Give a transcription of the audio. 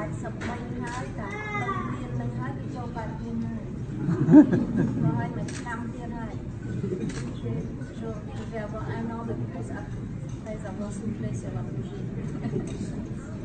80 ហើយតែដល់មាននឹងហើយគេចូលបាត់មានហើយក៏ហើយមិនឆ្នាំទៀតហើយ So we have an all the place at place of those two places of